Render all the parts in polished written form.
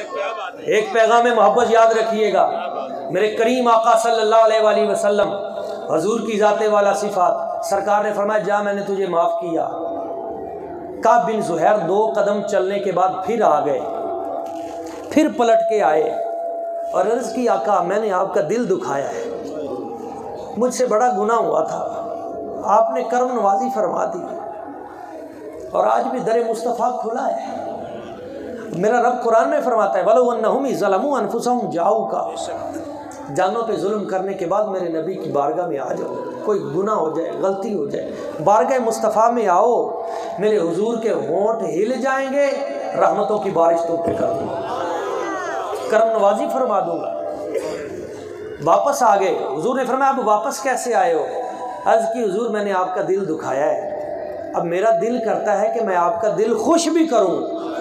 ایک پیغام محبت یاد رکھیے گا، میرے کریم آقا صلی اللہ علیہ وآلہ وسلم حضور کی ذات والا صفات، سرکار نے فرمایا جا میں نے تجھے معاف کیا۔ کعب بن زہیر 2 قدم چلنے کے بعد پھر آ گئے، پھر پلٹ کے آئے اور عرض کی آقا میں نے آپ کا دل دکھایا ہے، مجھ سے بڑا گناہ ہوا تھا، آپ نے کرم نوازی فرما دی اور آج بھی در مصطفیٰ کھلا ہے۔ میرا رب قرآن میں فرماتا ہے وَلَوْ أَنَّهُمْ إِذْ ظَلَمُوا أَنفُسَهُمْ جَاءُوكَ، جانوں پہ ظلم کرنے کے بعد میرے نبی کی بارگاہ میں آ جاؤ، کوئی گناہ ہو جائے، غلطی ہو جائے، بارگاہ مصطفیٰ میں آؤ، میرے حضور کے ہونٹ ہل جائیں گے، رحمتوں کی بارش تو پہ کر دوں گا، کرم نوازی فرما دوں گا۔ واپس آ گئے، حضور نے فرمایا اب واپس کیسے آئے ہو؟ عرض کی حضور میں نے آپ کا دل دکھایا ہے، اب میرا دل کرتا ہے کہ میں آپ کا دل خوش بھی کروں،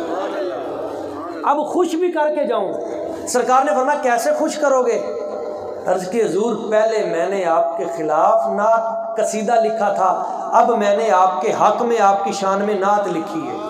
اب خوش بھی کر کے جاؤں۔ سرکار نے فرمایا کیسے خوش کرو گے؟ عرض کی حضور پہلے میں نے آپ کے خلاف نعت قصیدہ لکھا تھا، اب میں نے آپ کے حق میں آپ کی شان میں نعت لکھی ہے،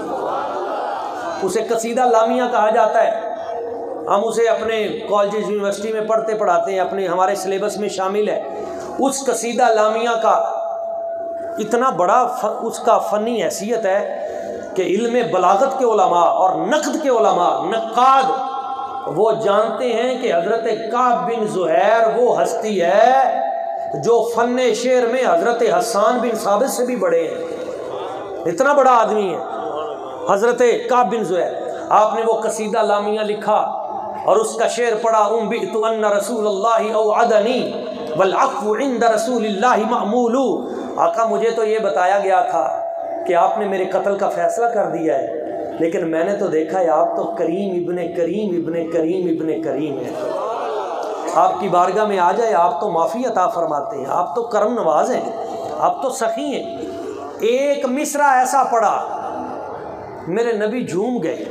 اسے قصیدہ لامیہ کہا جاتا ہے، ہم اسے اپنے کالجز یونیورسٹی میں پڑھتے پڑھاتے ہیں، اپنے ہمارے سلیبس میں شامل ہے۔ اس قصیدہ لامیہ کا اتنا بڑا اس کا فنی حیثیت ہے کہ علم بلاغت کے علماء اور نقد کے علماء نقاد وہ جانتے ہیں کہ حضرت کعب بن زہیر وہ ہستی ہے جو فن شعر میں حضرت حسان بن ثابت سے بھی بڑے ہیں، اتنا بڑا آدمی ہے حضرت کعب بن زہیر۔ آپ نے وہ قصیدہ لامیہ لکھا اور اس کا شعر پڑھا انبئت ان رسول اللہ اوعدنی والعفو عند رسول اللہ معمول، آقا مجھے تو یہ بتایا گیا تھا کہ آپ نے میرے قتل کا فیصلہ کر دیا ہے، لیکن میں نے تو دیکھا ہے آپ تو کریم ابن کریم ابن کریم ابن کریم ہیں، آپ کی بارگاہ میں آ جائے آپ تو معافی عطا فرماتے ہیں، آپ تو کرم نواز ہیں، آپ تو سخی ہیں۔ ایک مصرع ایسا پڑھا میرے نبی جھوم گئے،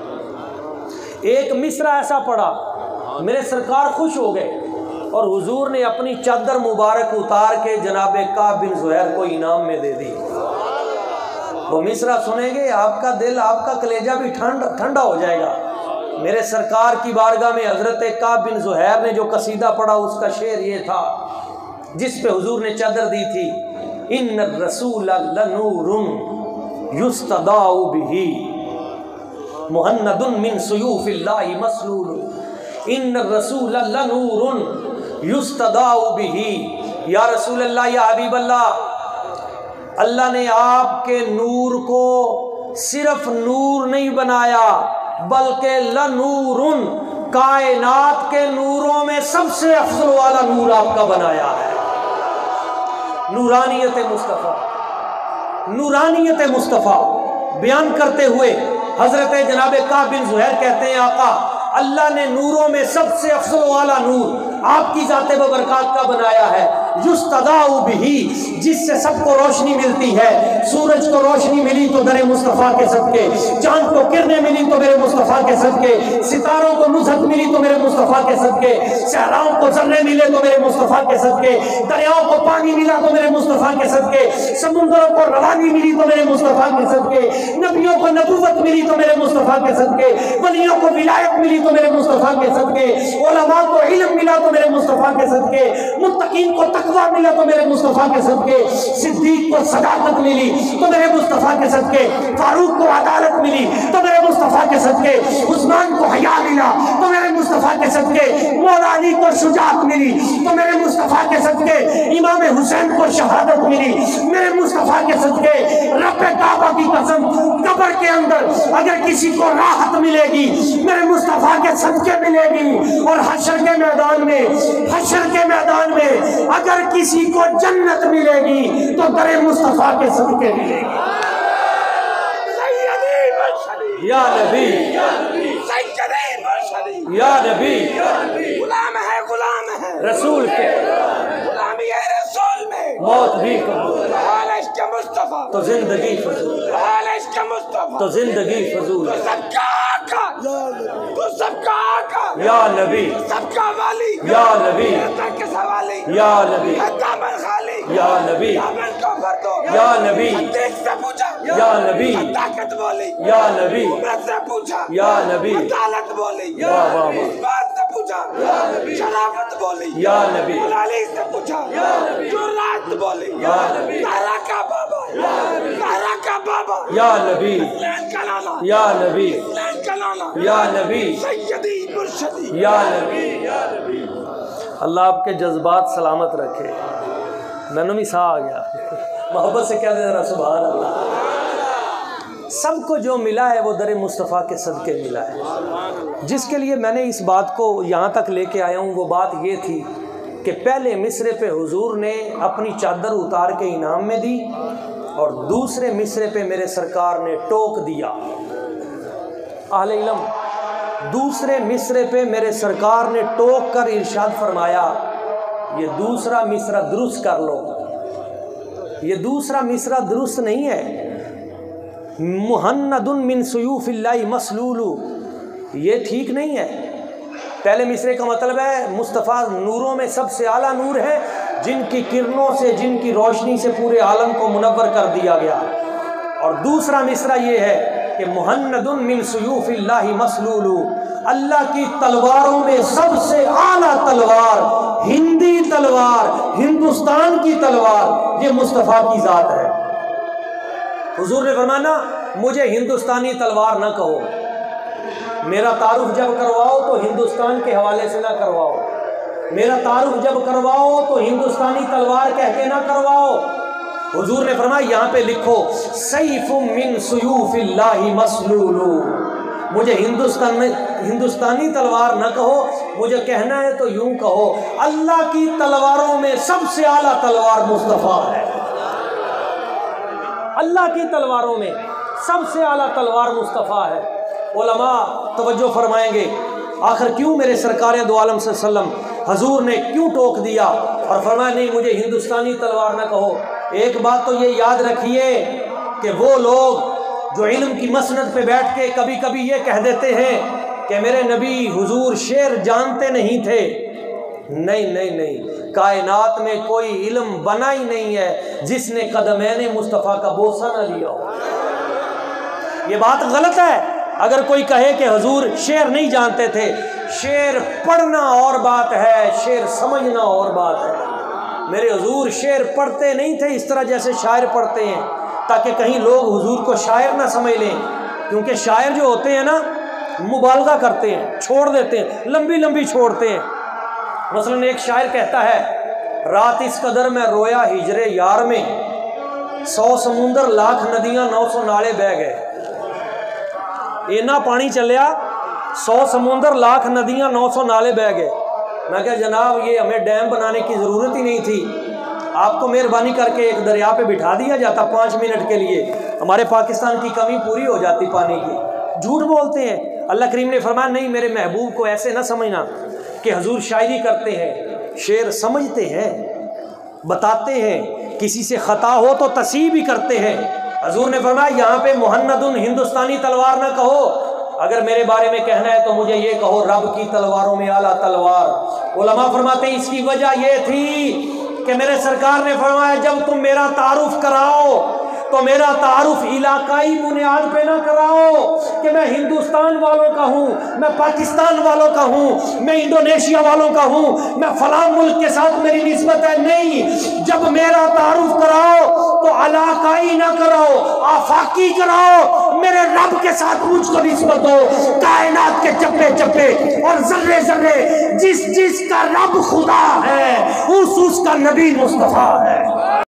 ایک مصرع ایسا پڑھا میرے سرکار خوش ہو گئے، اور حضور نے اپنی چادر مبارک اتار کے جناب کعب بن زہیر کو انعام میں دے دی۔ وہ مصرع سنیں گے آپ کا دل، آپ کا کلیجہ بھی ٹھنڈا ہو جائے گا۔ میرے سرکار کی بارگاہ میں حضرت کعب بن زہیر نے جو قصیدہ پڑھا اس کا شعر یہ تھا جس پہ حضور نے چادر دی تھی، ان الرسول لنور یستضاء بہ مہند من سیوف اللہ مسلول، ان الرسول لنور یستضاء بہ، یا رسول اللہ یا حبیب اللہ، اللہ نے آپ کے نور کو صرف نور نہیں بنایا بلکہ لنور، کائنات کے نوروں میں سب سے افضل والا نور آپ کا بنایا ہے۔ نورانیت مصطفیٰ، نورانیت مصطفیٰ بیان کرتے ہوئے حضرت جناب کعب بن زہیر کہتے ہیں آقا اللہ نے نوروں میں سب سے افضل والا نور آپ کی ذات ببرکات کا بنایا ہے، یستضاء بہ، جس سے سب کو روشنی ملتی ہے۔ سورج کو روشنی ملی تو در مصطفیٰ کے صدقے، چاند کو کرنیں ملی تو میرے مصطفیٰ کے صدقے، ستاروں کو نصرت ملی تو میرے مصطفیٰ کے صدقے، صحراؤں کو ذرے ملے تو میرے مصطفیٰ کے صدقے، دریاؤں کو پانی ملا تو میرے مصطفیٰ کے صدقے، سمندروں کو روانی ملی تو میرے مصطفیٰ کے صدقے، نبیوں کو نبوت ملی تو میرے مصطفیٰ کے صدقے، ولیوں کو ولایت ملی تو میرے مصطفیٰ کے صدقے، علماء کو علم ملا تو میرے مصطفیٰ کے صدقے، متقین کو تقویٰ ملا تو میرے مصطفیٰ کے صدقے، صدیق کو صداقت ملی تو میرے مصطفیٰ کے صدقے، فاروق کو عدالت ملی تو میرے مصطفیٰ کے صدقے، عثمان کو حیا ملا تو میرے مصطفیٰ کے صدقے، مولا علی کو شجاعت ملی تو میرے مصطفیٰ کے صدقے، امام حسین کو شہادت ملی میرے مصطفیٰ کے صدقے۔ رب کعبہ کی قسم قبر کے اندر اگر کسی کو راحت ملے گی میرے مصطفیٰ کے صدقے ملے گی، اور حشر کے میدان میں، حشر کے میدان میں اگر کسی کو جنت ملے گی تو در مصطفیٰ کے صدقے ملے گی۔ یا نبی، یا نبی، غلام ہے، غلام ہے رسول کے، غلامی ہے رسول میں، موت بھی قبول، حال عشق مصطفیٰ تو زندگی فضول، حال عشق مصطفیٰ تو زندگی فضول، تو سب کا آقا، تو سب کا آقا، یا نبی، سب کا والی، یا نبی، کے سوالی، یا نبی، دامن خالی، یا نبی، دامن کو بھر دو، یا نبی، دیکھ سے پوچھا یا نبی طاقت بولے یا نبی عمرت سے پوچھا یا نبی عدالت بولے واہ واہ واہ بات سے پوچھا شرافت بولے یا نبی ملالی سے پوچھا جرات بولے تارا کا بابا تارا کا بابا یا نبی لین کا لالا یا نبی لین کا لالا یا نبی سیدی مرشدی یا نبی اللہ آپ کے جذبات سلامت رکھے. میں نے بھی سا آ گیا محبت سے کہہ دے ذرا سبحان اللہ. سب کو جو ملا ہے وہ در مصطفیٰ کے صدقے ملا ہے. جس کے لیے میں نے اس بات کو یہاں تک لے کے آیا ہوں وہ بات یہ تھی کہ پہلے مصرے پہ حضور نے اپنی چادر اتار کے انعام میں دی اور دوسرے مصرے پہ میرے سرکار نے ٹوک دیا. اہل علم دوسرے مصرے پہ میرے سرکار نے ٹوک کر ارشاد فرمایا یہ دوسرا مصرع درست کر لو. یہ دوسرا مصرع درست نہیں ہے. مہند من سیوف اللہ مسلول یہ ٹھیک نہیں ہے. پہلے مصرے کا مطلب ہے مصطفیٰ نوروں میں سب سے اعلیٰ نور ہے جن کی کرنوں سے جن کی روشنی سے پورے عالم کو منور کر دیا گیا. اور دوسرا مصرع یہ ہے کہ مہند من سیوف اللہ مسلول اللہ کی تلواروں میں سب سے اعلیٰ تلوار ہندی تلوار ہندوستان کی تلوار یہ مصطفیٰ کی ذات ہے. حضور نے فرمایا مجھے ہندوستانی تلوار نہ کہو. میرا تعارف جب کرواؤ تو ہندوستان کے حوالے سے نہ کرواؤ. میرا تعارف جب کرواؤ تو ہندوستانی تلوار کہہ کے نہ کرواؤ. حضور نے فرمایا یہاں پہ لکھو سیف من سیوف اللہ مسلول. مجھے ہندوستانی تلوار نہ کہو. مجھے کہنا ہے تو یوں کہو اللہ کی تلواروں میں سب سے اعلیٰ تلوار مصطفیٰ ہے. اللہ کی تلواروں میں سب سے اعلیٰ تلوار مصطفیٰ ہے. علماء توجہ فرمائیں گے آخر کیوں میرے سرکار دو عالم صلی اللہ علیہ وسلم حضور نے کیوں ٹوک دیا اور فرمایا نہیں مجھے ہندوستانی تلوار نہ کہو. ایک بات تو یہ یاد رکھیے کہ وہ لوگ جو علم کی مسند پہ بیٹھ کے کبھی کبھی یہ کہہ دیتے ہیں کہ میرے نبی حضور شعر جانتے نہیں تھے. نہیں نہیں نہیں، کائنات میں کوئی علم بنا ہی نہیں ہے جس نے قدمین مصطفیٰ کا بوسہ نہ لیا ہو. یہ بات غلط ہے اگر کوئی کہے کہ حضور شعر نہیں جانتے تھے. شعر پڑھنا اور بات ہے، شعر سمجھنا اور بات ہے. میرے حضور شعر پڑھتے نہیں تھے اس طرح جیسے شاعر پڑھتے ہیں تاکہ کہیں لوگ حضور کو شاعر نہ سمجھ لیں. کیونکہ شاعر جو ہوتے ہیں نا مبالغہ کرتے ہیں، چھوڑ دیتے ہیں، لمبی لمبی چھوڑتے ہیں. مثلا ایک شاعر کہتا ہے رات اس قدر میں رویا ہجر یار میں 100 سمندر لاکھ ندیاں 900 نالے بہ گئے. اینا پانی چلیا 100 سمندر لاکھ ندیاں 900 نالے بہ گئے. میں کہا جناب یہ ہمیں ڈیم بنانے کی ضرورت ہی نہیں تھی. آپ کو مہربانی کر کے ایک دریا پہ بٹھا دیا جاتا 5 منٹ کے لیے، ہمارے پاکستان کی کمی پوری ہو جاتی پانی کی. جھوٹ بولتے ہیں. اللہ کریم نے فرمایا نہیں میرے محبوب کو ایسے نہ سمجھنا کہ حضور شاعری کرتے ہیں. شعر سمجھتے ہیں، بتاتے ہیں، کسی سے خطا ہو تو تصحیح بھی کرتے ہیں. حضور نے فرمایا یہاں پہ مہند ہندوستانی تلوار نہ کہو. اگر میرے بارے میں کہنا ہے تو مجھے یہ کہو رب کی تلواروں میں اعلیٰ تلوار. علماء فرماتے ہیں اس کی وجہ یہ تھی کہ میرے سرکار نے فرمایا جب تم میرا تعارف کراؤ تو میرا تعارف علاقائی بنیاد پہ نہ کراؤ کہ میں ہندوستان والوں کا ہوں، میں پاکستان والوں کا ہوں، میں انڈونیشیا والوں کا ہوں، میں فلاں ملک کے ساتھ میری نسبت ہے. نہیں، جب میرا تعارف کراؤ تو علاقائی نہ کراؤ، آفاقی کراؤ. میرے رب کے ساتھ مجھ کو نسبت ہو. کائنات کے چپے چپے اور ذرے ذرے جس کا رب خدا ہے اس کا نبی مصطفیٰ ہے.